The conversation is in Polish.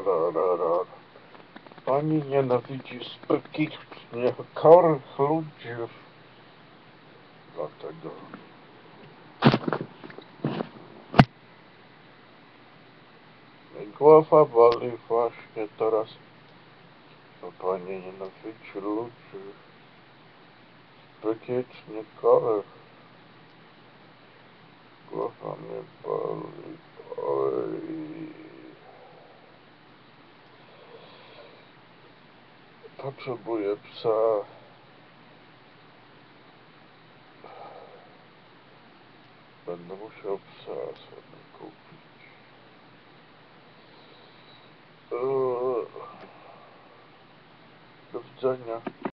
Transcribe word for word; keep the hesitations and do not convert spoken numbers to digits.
ra. Pani nienawidzi sprytnych, chorych ludzi. Dlatego. Mnie głowa boli właśnie teraz. Bo pani nienawidzi ludzi. Sprytnych, chorych. Głowa mnie boli. Oj. Potrzebuję psa. Będę musiał psa sobie kupić. Eee, do widzenia.